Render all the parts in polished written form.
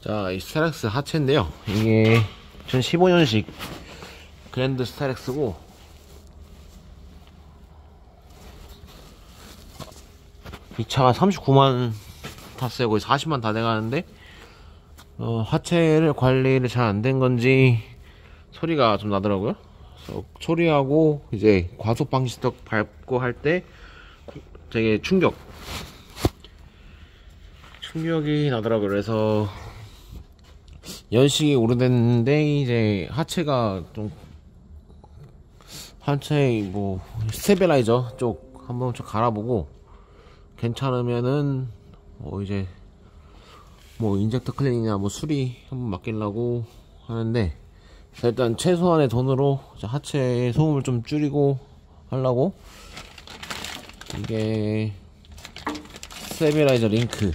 자, 이 스타렉스 하체인데요. 이게 2015년식 그랜드 스타렉스고, 이 차가 39만 탔어요. 거의 40만 다 돼가는데, 하체를 관리를 잘 안 된 건지 소리가 좀 나더라고요. 그래서 소리하고 이제 과속 방지턱 밟고 할 때 되게 충격이 나더라고요. 그래서 연식이 오래됐는데 이제 하체가 좀 뭐 스테빌라이저 쪽 한번 좀 갈아보고 괜찮으면은 이제 뭐 인젝터 클린이나 뭐 수리 한번 맡기려고 하는데, 일단 최소한의 돈으로 하체의 소음을 좀 줄이고 하려고 이게 스테빌라이저 링크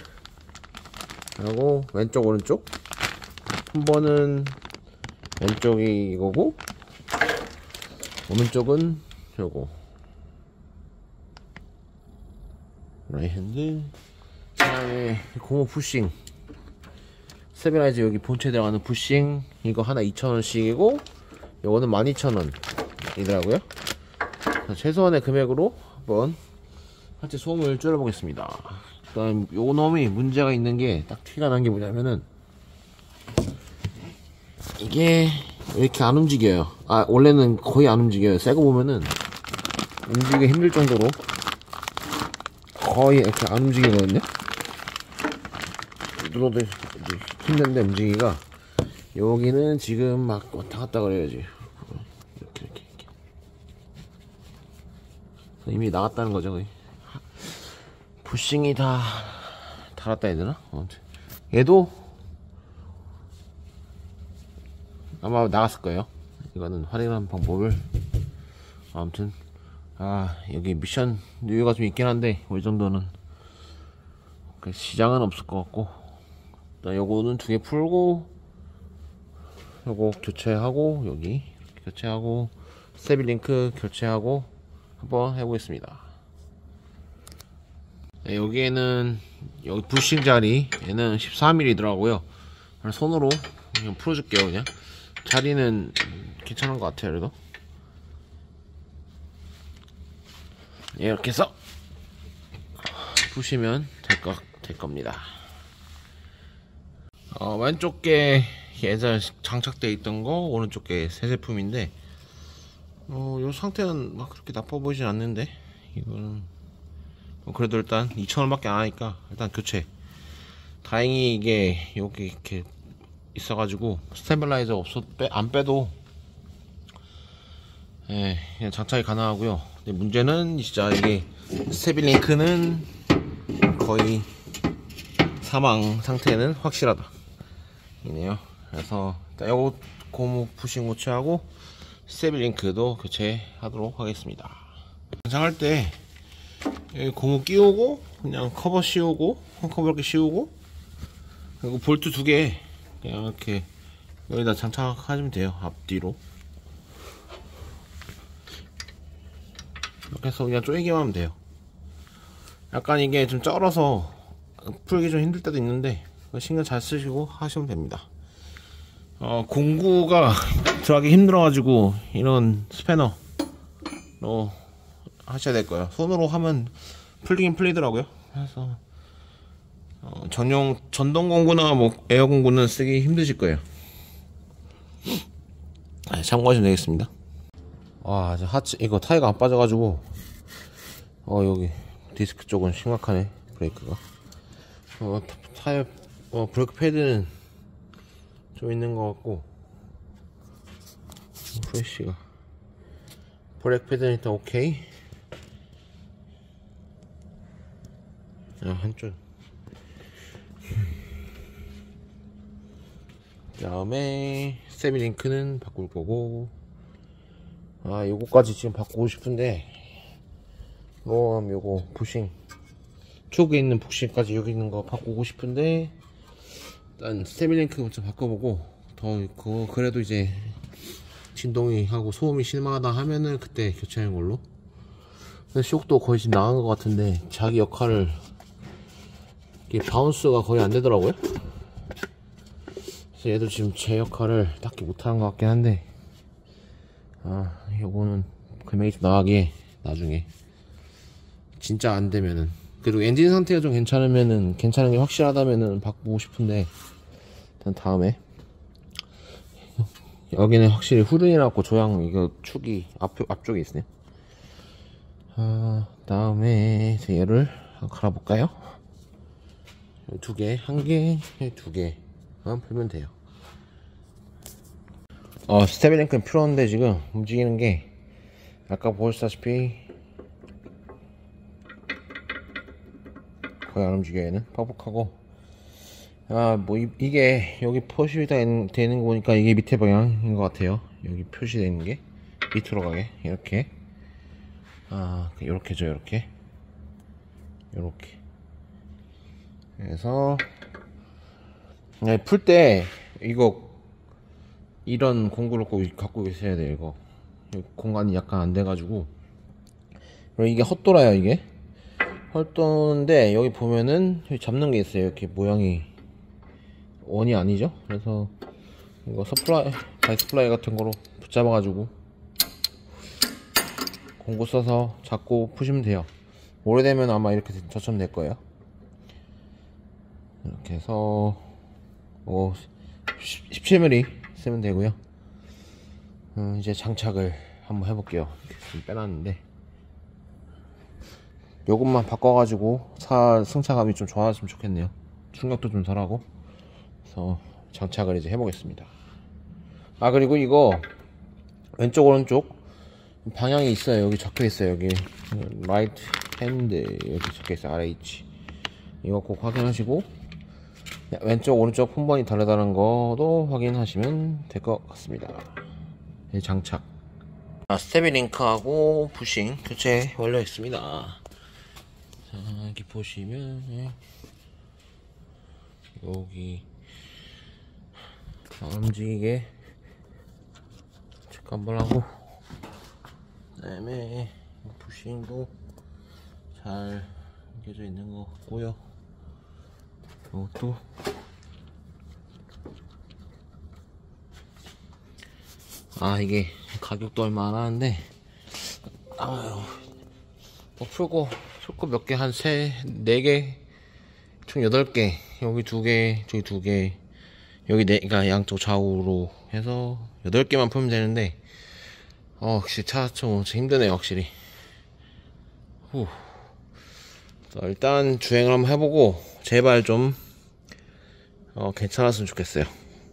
하고, 왼쪽 오른쪽 한 번은 왼쪽이 이거고 오른쪽은 요거 라이트 핸드. 그 다음에 고무 부싱, 스테빌라이저 여기 본체에 들어가는 부싱, 이거 하나 2,000원씩이고 요거는 12,000원이더라고요 최소한의 금액으로 한번 하체 소음을 줄여보겠습니다. 일단 요 놈이 문제가 있는 게 딱 티가 난 게 뭐냐면은, 이게 이렇게 안 움직여요. 원래는 거의 안 움직여요. 새거 보면은 움직이기 힘들 정도로 거의 이렇게 안 움직이거든요. 눌러도 힘든데 움직이기가, 여기는 지금 막 왔다 갔다 그래야지. 이렇게 이미 나갔다는 거죠. 거의 부싱이 다 달았다 해야 되나? 얘도 아마 나갔을 거예요. 이거는 활용하는 방법을. 아무튼 여기 미션 유효가 좀 있긴 한데 이 정도는 시장은 없을 것 같고, 일단 요거는 두 개 풀고 요거 교체하고, 여기 교체하고, 스테빌 링크 교체하고 한번 해보겠습니다. 네, 여기에는 여기 부싱 자리 얘는 13mm더라고요 손으로 그냥 풀어줄게요. 그냥 자리는 괜찮은 것 같아요. 그래도 이렇게 해서 부시면 될 겁니다. 왼쪽 게 예전 장착되어 있던 거, 오른쪽 게 새 제품인데, 요 상태는 막 그렇게 나빠 보이진 않는데, 이거는 그래도 일단 2,000원 밖에 안 하니까 일단 교체. 다행히 이게 여기 이렇게 있어가지고 스테빌라이저 안 빼도 그냥 장착이 가능하고요. 근데 문제는 진짜 이게 스테빌 링크는 거의 사망 상태는 확실하다 이네요. 그래서 일단 요거 고무 부싱 교체하고 스테빌 링크도 교체하도록 하겠습니다. 장착할 때 고무 끼우고 그냥 커버 씌우고, 홈커버 이렇게 씌우고, 그리고 볼트 두 개 그냥 이렇게 여기다 장착하시면 돼요. 앞뒤로 이렇게 해서 그냥 조이기만 하면 돼요. 약간 이게 좀 쩔어서 풀기 좀 힘들 때도 있는데 신경 잘 쓰시고 하시면 됩니다. 공구가 들어가기 힘들어가지고 이런 스패너로 하셔야 될 거예요. 손으로 하면 풀리긴 풀리더라고요. 그래서 전동 공구나 뭐 에어 공구는 쓰기 힘드실 거예요. 참고하시면 되겠습니다. 하체 이거 타이어가 안 빠져가지고 여기 디스크 쪽은 심각하네. 브레이크가 타이어 브레이크 패드는 좀 있는 것 같고, 프레쉬가 브레이크 패드는 일단 오케이. 한쪽 그 다음에 스테빌 링크는 바꿀 거고, 요거까지 지금 바꾸고 싶은데, 요거 부싱 쪽에 있는 부싱까지 여기 있는 거 바꾸고 싶은데, 일단 스테빌 링크 좀 바꿔보고, 그래도 이제 진동이 하고 소음이 실망하다 하면은 그때 교체하는 걸로. 근데 쇼크도 거의 지금 나간 것 같은데 자기 역할을, 이게 바운스가 거의 안 되더라고요. 그래서 얘도 지금 제 역할을 딱히 못하는 것 같긴 한데, 요거는 금액이 좀 나가게 나중에 진짜 안 되면은, 그리고 엔진 상태가 좀 괜찮으면은, 괜찮은 게 확실하다면은 바꾸고 싶은데, 일단 다음에. 여기는 확실히 후륜이 나고 조향 이거 축이 앞쪽에 있으네요. 다음에 얘를 갈아볼까요? 두 개, 한 개, 두 개만 풀면 돼요. 스테빌링크는 필요한데 지금 움직이는 게 아까 보셨다시피 거의 안 움직여요. 얘는 뻑뻑하고, 뭐 이게 여기 표시가 되는 거 보니까 이게 밑에 방향인 것 같아요. 여기 표시되는 게 밑으로 가게 이렇게, 요렇게죠. 요렇게 그래서 풀 때 이거 이런 공구를 꼭 갖고 계셔야 돼요. 이거 공간이 약간 안 돼가지고. 그리고 이게 헛돌아요. 이게 헛도는데 여기 보면은 잡는 게 있어요. 이렇게 모양이 원이 아니죠. 그래서 이거 바이스플라이 같은 거로 붙잡아가지고 공구 써서 잡고 푸시면 돼요. 오래되면 아마 이렇게 저처럼 될 거예요. 이렇게 해서 17mm 쓰면 되고요. 이제 장착을 한번 해볼게요. 이렇게 좀 빼놨는데 요것만 바꿔가지고 승차감이 좀 좋아졌으면 좋겠네요. 충격도 좀 덜하고. 그래서 장착을 이제 해보겠습니다. 그리고 이거 왼쪽 오른쪽 방향이 있어요. 여기 적혀있어요. 여기 라이트 핸드 여기 적혀있어요. RH 이거 꼭 확인하시고 왼쪽 오른쪽 폰번이 다르다는 것도 확인하시면 될 것 같습니다. 장착. 스테빌링크하고 부싱 교체 완료했습니다. 자, 여기 보시면 여기 안 움직이게 체크 한번 하고, 그 다음에 부싱도 잘 껴져 있는 것 같고요. 이것도 이게 가격도 얼마 안 하는데 풀고 몇 개, 한 4개, 총 8개, 여기 2개, 저기 2개, 여기 4, 그러니까 양쪽 좌우로 해서 8개만 풀면 되는데, 역시 차 좀 힘드네요, 확실히. 자, 일단 주행을 한번 해보고, 제발 좀, 괜찮았으면 좋겠어요.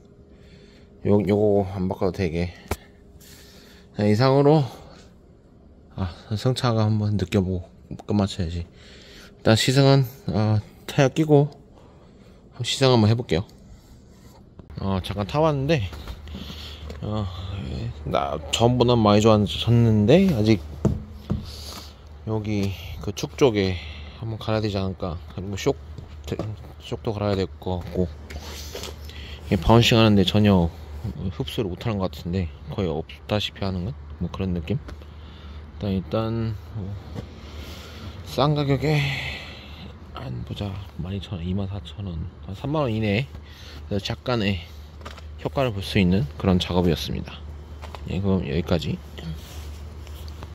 요거 안 바꿔도 되게. 자, 이상으로, 승차가 한번 느껴보고 끝마쳐야지. 일단 시승은 타이어 끼고 시승 한번 해볼게요. 잠깐 타봤는데 전보다 많이 좋아졌는데 아직 여기 그 축 쪽에 한번 갈아야 되지 않을까. 그리고 쇽도 갈아야 될 것 같고, 바운싱 하는데 전혀 흡수를 못하는 것 같은데 거의 없다시피 하는 건 뭐 그런 느낌. 일단 싼 가격에 한 보자 12,000원, 24,000원, 한 3만원 이내에 약간의 효과를 볼 수 있는 그런 작업이었습니다. 그럼 여기까지.